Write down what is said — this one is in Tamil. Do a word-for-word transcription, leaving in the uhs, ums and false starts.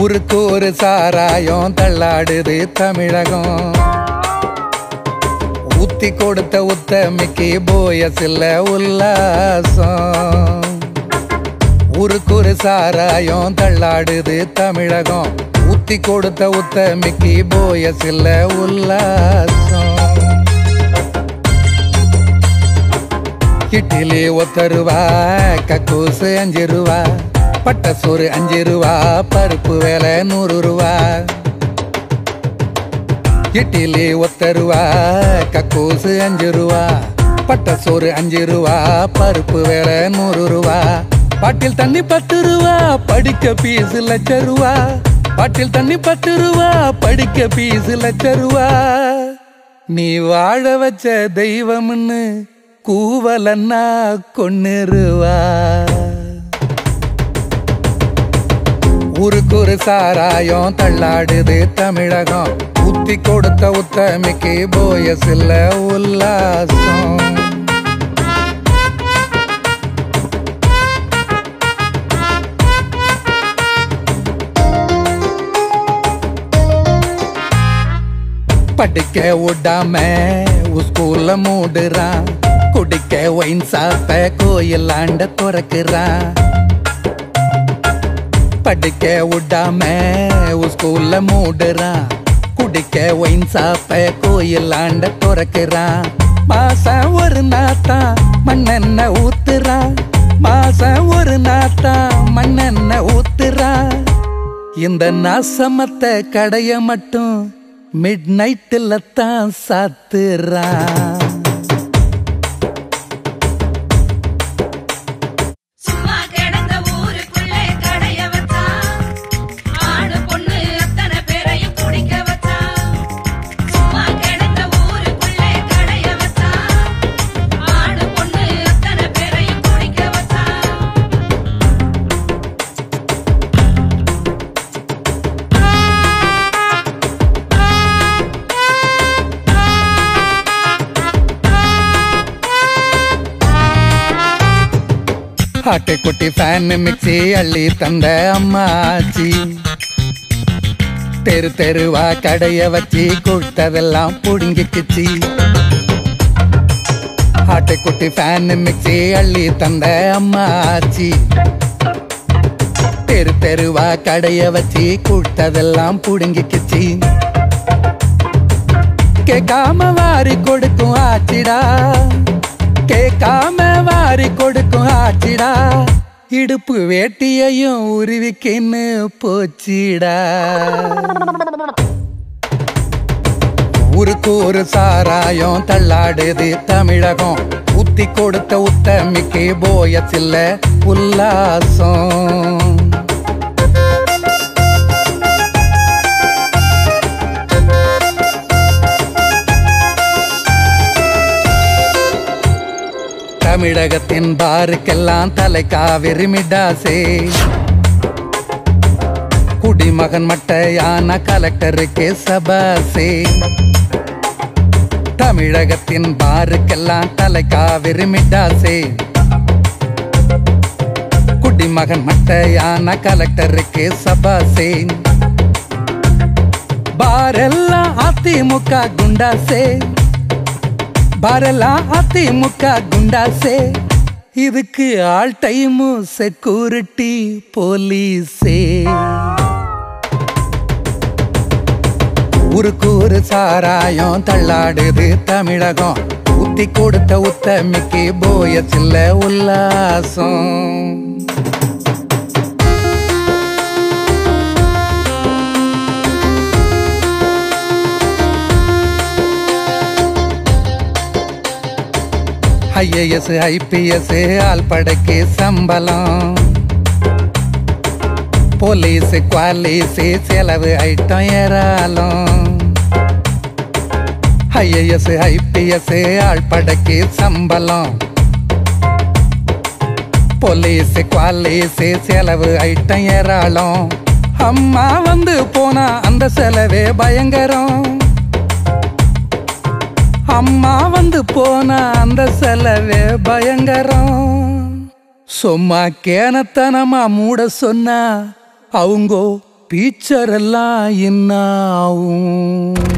ஊருக்கு ஒரு சாராயம் தள்ளாடுது தமிழகம். ஊத்தி கொடுத்த உத்தமிக்கு போயசில்ல உல்லாசம். ஊருக்கு ஒரு சாராயம் தள்ளாடுது தமிழகம். ஊத்தி கொடுத்த உத்தமிக்கு போயசில்ல உல்லாசம். இட்லி ஒத்த ரூபா, கக்கூசு அஞ்சு ரூபா, பட்ட சோறு அஞ்சு ரூபா, பருப்பு வேலை நூறு ரூபா. இட்லி ஒத்த ரூபா, கக்கூசு அஞ்சு ரூபா, பட்ட சோறு அஞ்சு ரூபா, பருப்பு வேலை நூறு ரூபா. பாட்டில் தண்ணி பத்து ரூபா, படிக்க பீஸ் லட்ச ரூபா. பாட்டில் தண்ணி பத்து ரூபா, படிக்க பீஸ் லட்ச ரூபா. நீ வாழ வச்ச தெய்வம்னு கூவலன்னா கொன்னுருவா. ஊருக்கு ஒரு சாராயம் தள்ளாடுது தமிழகம். ஊத்தி கொடுத்த உத்தமிக்கு போயசில்ல உல்லாசம். படிக்க விடாம ஸ்கூல்ல மூடுறான். குடிக்க ஒயின் சாப்ப கோயில் ஆண்ட துறக்குறான். படிக்க விடாம ஸ்கூல்ல மூடுறான். குடிக்க ஒயின் சாப்ப கோயில் ஆண்ட துறக்குறான். மாசம் ஒரு நாத்தா மண்ணெண்ண ஊத்துறான். மாசம் ஒரு நாத்தா மண்ணெண்ண ஊத்துறான். இந்த நாசமத்த கடைய மட்டும் மிட் நைட்டுல தான் சாத்துறான். ஆட்டை குட்டி ஃபேன் மிக்சி அள்ளி தந்த அம்மாச்சி. தெரு தெருவா கடைய வச்சு கொடுத்ததெல்லாம் புடுங்கிக்குச்சி. ஆட்டை குட்டி ஃபேன் மிக்சி அள்ளி தந்த அம்மாச்சி. தெரு தெருவா கடைய வச்சு கொடுத்ததெல்லாம் புடுங்கிக்குச்சி. கேட்காம வாரி கொடுக்கும் ஆச்சிடா. கேட்காம வாரி கொடுக்கும் ஆச்சிடா. இடுப்பு வேட்டியையும் உருவிக்கின்னு போச்சிடா. ஊருக்கு ஒரு சாராயம் தள்ளாடுது தமிழகம். ஊத்தி கொடுத்த உத்தமிக்கு போயசில்ல உல்லாசம். தமிழகத்தின் பாருக்கெல்லாம் தலை காவிரி மிடாசே. குடிமகன் மட்டையான கலெக்டருக்கு சபாசே. தமிழகத்தின் பாருக்கெல்லாம் தலை காவிரி மிடாசே. குடிமகன் மட்டையான கலெக்டருக்கு சபாசே. பாரெல்லாம் அதிமுக குண்டாசே. பாரெல்லாம் அதிமுக குண்டாசே. இதுக்கு ஆல் டைமு செக்யூரிட்டி போலீஸே. ஊருக்கு ஒரு சாராயம் தள்ளாடுது தமிழகம். ஊத்தி கொடுத்த உத்தமிக்கு போயசில்ல உல்லாசம். ஐஏஎஸ் ஐபிஎஸ் ஆள் படைக்கு சம்பளம். போலீஸ் குவாலிஸ் செலவு ஐட்டம் ஏறாலும். ஐஏஎஸ் ஐபிஎஸ் ஆள் படைக்கு சம்பளம். போலீஸ் குவாலிஸ் செலவு ஐட்டம் ஏறாலும். அம்மா வந்து போனா அந்த செலவே பயங்கரம். அம்மா வந்து போனா அந்த செலவே பயங்கரம். சும்மா கேனத்தனமா மூட சொன்னா அவங்கோ பீச்சர் எல்லாம் என்ன ஆகும்?